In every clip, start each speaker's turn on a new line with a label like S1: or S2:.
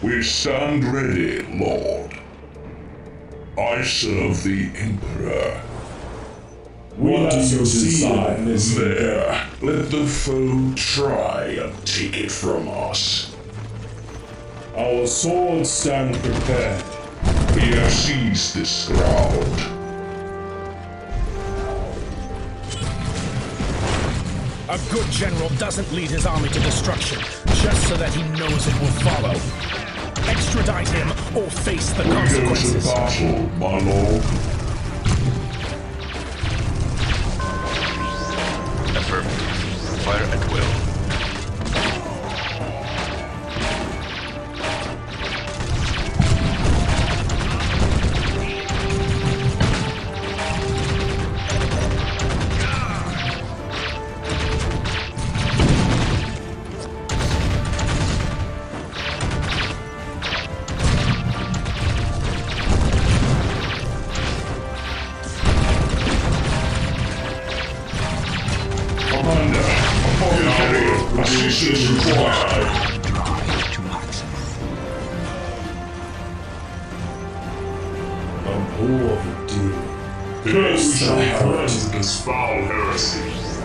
S1: We stand ready, Lord. I serve the Emperor.
S2: What do you decide,
S1: There, let the foe try and take it from us.
S2: Our swords stand prepared.
S1: We have seized this ground.
S3: A good general doesn't lead his army to destruction just so that he knows it will follow. Extradite him or face the consequences.
S1: We go to battle, my lord.
S4: Affirmative. Fire at will.
S1: Assistance required.
S5: Drive to maximum.
S2: Abhor the deed.
S1: Curse
S2: the
S1: cleanse this foul heresy.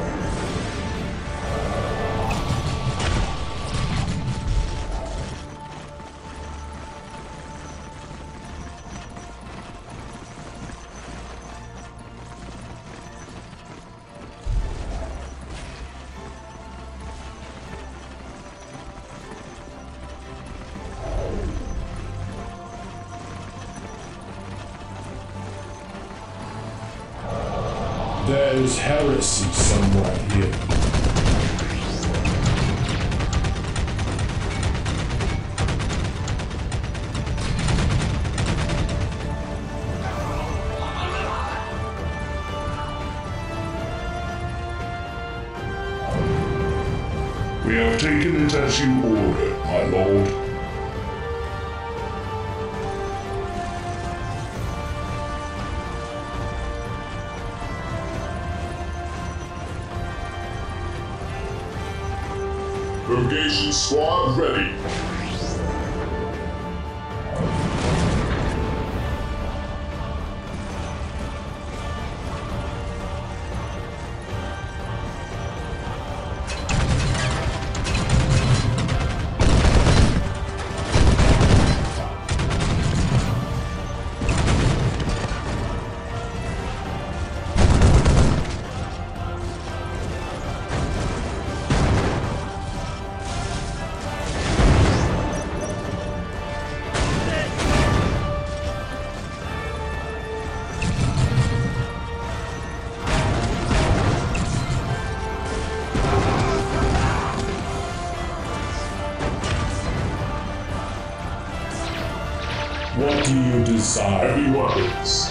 S2: There is heresy somewhere here.
S1: We have taken it as you ordered, my lord. Purgation squad ready.
S2: What do you desire?
S1: Heavy weapons.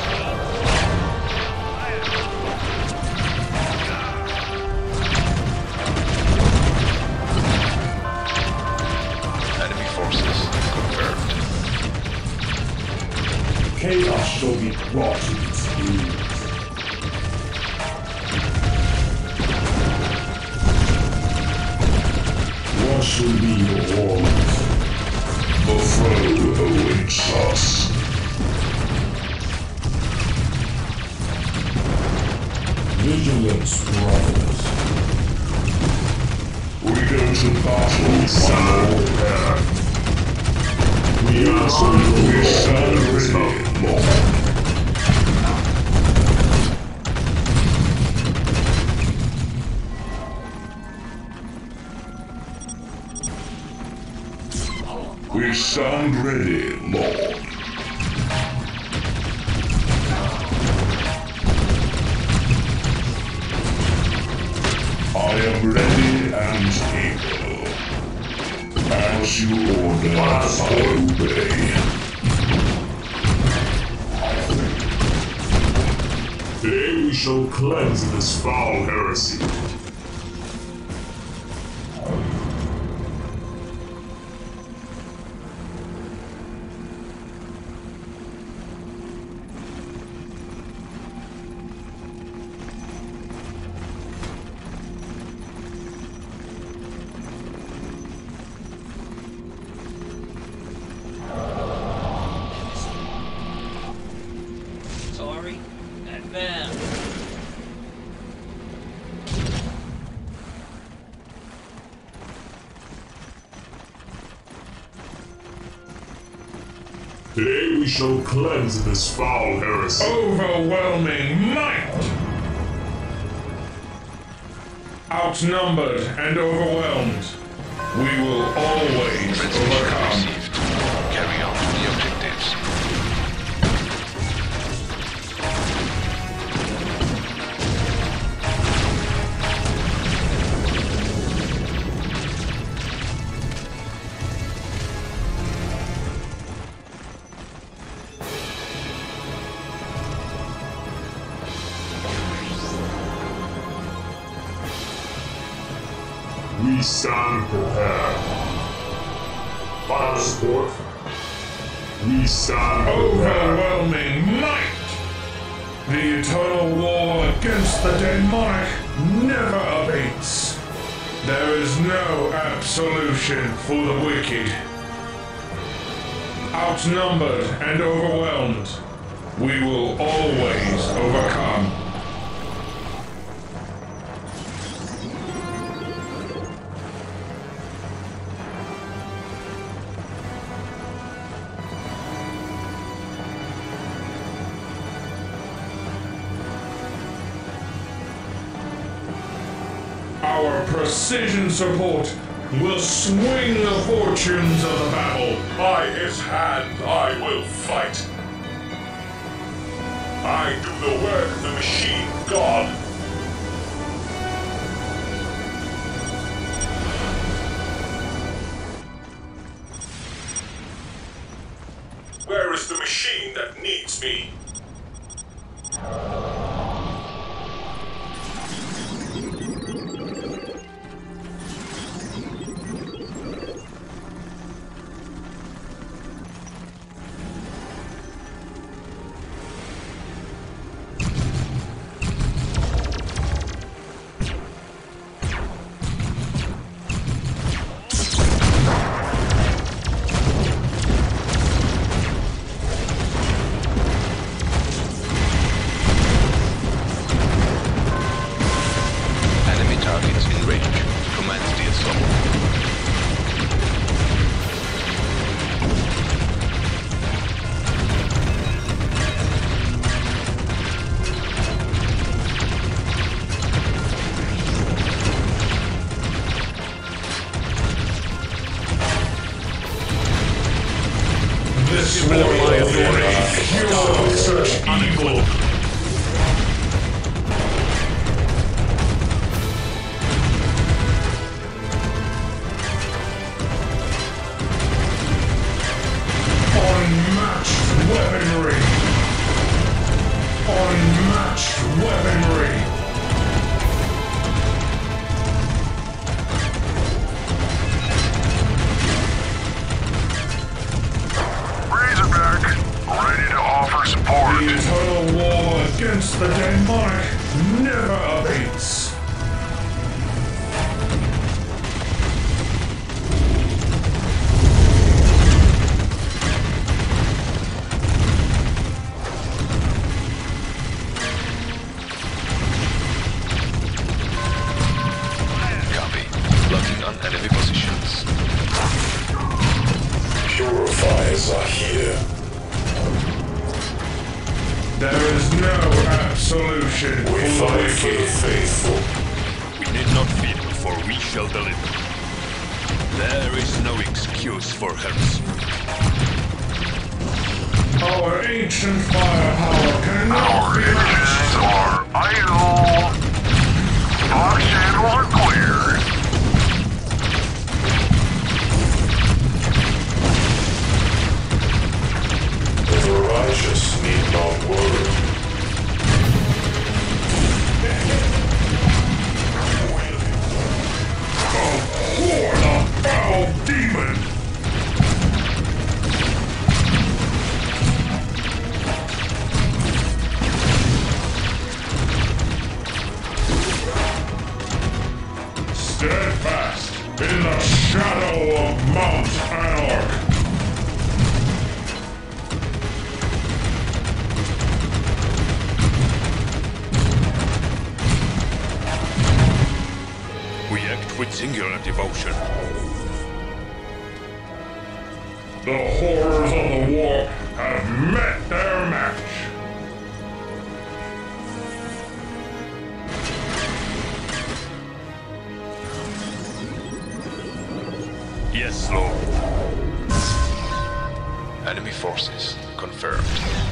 S4: Enemy forces confirmed.
S2: Chaos shall be brought to its knees. What shall be your orders?
S1: The foe awaits us.
S2: Vigilance, brothers.
S1: We go to battle, my lord.
S2: We are
S1: We stand ready, lord. We stand ready, Lord. I am ready and able. As you order, I obey. Today we shall cleanse this foul heresy.
S2: Today we shall cleanse this foul heresy.
S1: Overwhelming might! Outnumbered and overwhelmed, we will always
S4: Transmission
S1: overcome.
S4: received. Carry out the objectives.
S2: We stand prepared. Final support. We stand prepared.
S1: Overwhelming might! The eternal war against the demonic never abates. There is no absolution for the wicked. Outnumbered and overwhelmed, we will always overcome. Our precision support will swing the fortunes of the battle.
S2: By his hand I will fight. I do the work of the machine god. Where is the machine that needs me?
S4: Enemy targets in range. Commence the assault.
S1: This war will cure such evil. Unmatched weaponry! Unmatched weaponry!
S6: Razorback, ready to offer support.
S1: The eternal war against the demonic never abates.
S4: Copy. Locking on enemy positions.
S1: Purifiers are here. There is no absolution for the wicked.
S2: faithful.
S7: We need not fear, for we shall deliver. There is no excuse for heresy.
S1: Our ancient firepower cannot
S6: Our
S1: be matched.
S6: engines are idle. Box channels are clear.
S2: The righteous need not worry.
S1: What a foul demon! Steadfast in the shadow of Mount Anarch.
S7: We act with singular devotion.
S1: The horrors of the warp have met their match.
S7: Yes, Lord.
S4: Enemy forces confirmed.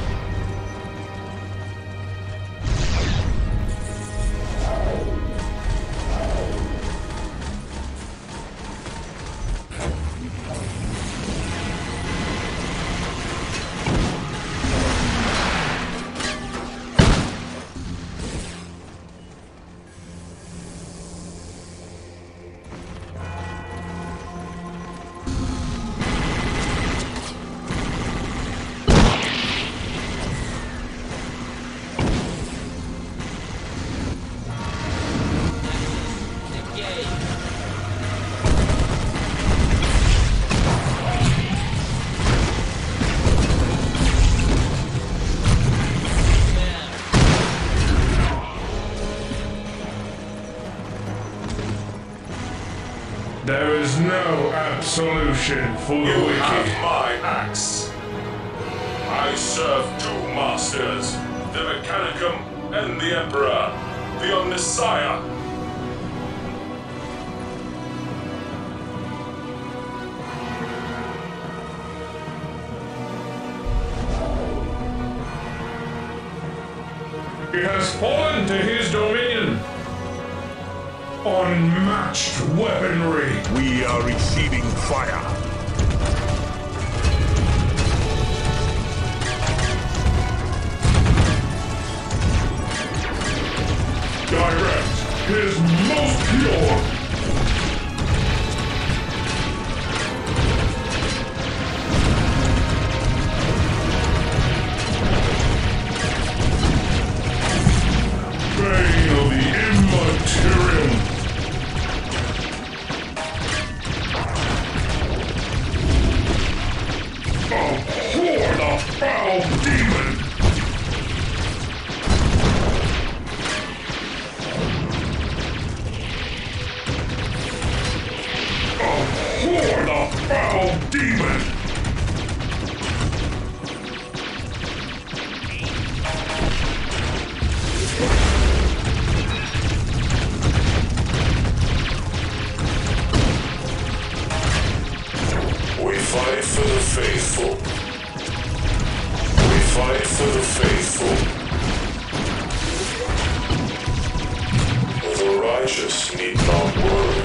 S1: There is no absolution for the
S2: You
S1: wicked.
S2: have my axe. I serve two masters, the Mechanicum and the Emperor, the Omnissiah.
S1: He has fallen to his dominion. Unmatched weaponry.
S8: We are receiving fire.
S1: Direct is most pure. Bane of the Immaterium. Abhor the foul demon. Abhor the foul demon.
S2: We fight for the faithful. We fight for the faithful. The righteous need not worry.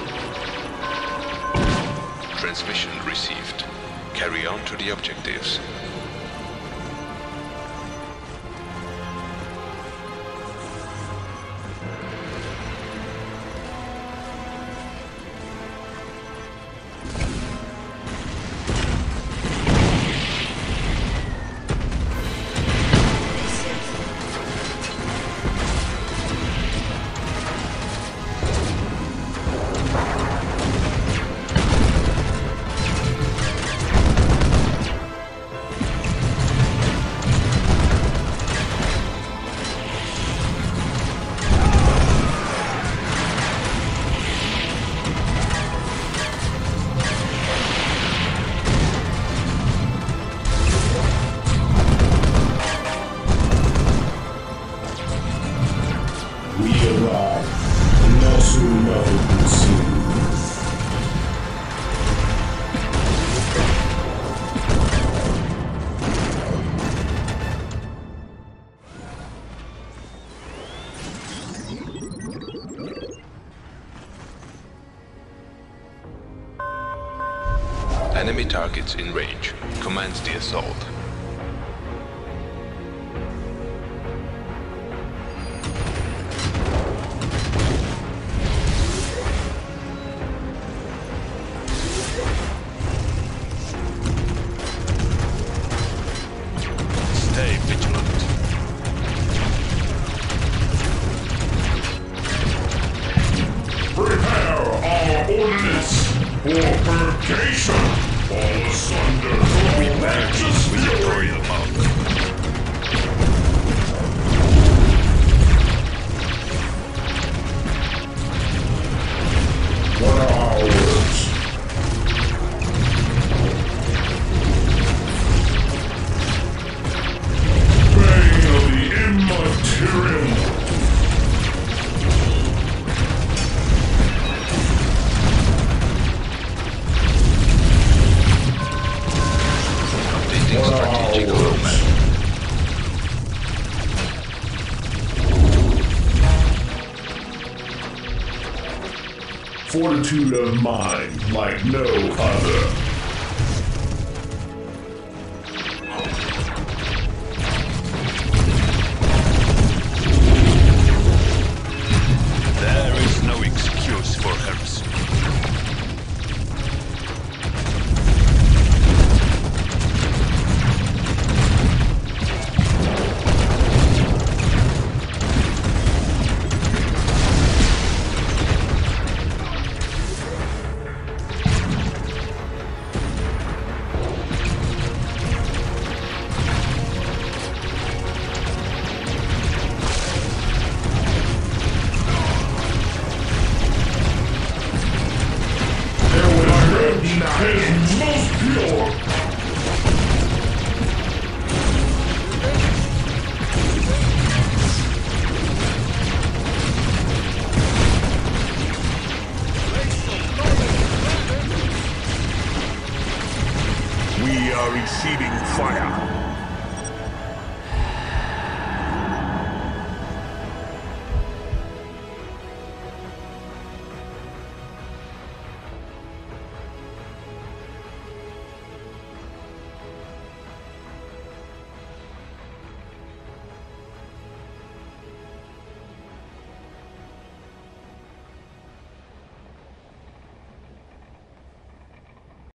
S4: Transmission received. Carry on to the objectives.
S1: We arrive, and not soon enough will see.
S4: Enemy targets in range. Commence the assault.
S7: Stay vigilant.
S1: Prepare our ordnance for purgation. Fall asunder.
S7: We bear
S1: Righteous
S7: with
S1: fury.
S7: Victoria Mark.
S1: What are our words? attitude of mind like no other.
S7: There is no excuse for heresy.
S1: Is most pure.
S8: We are receiving fire.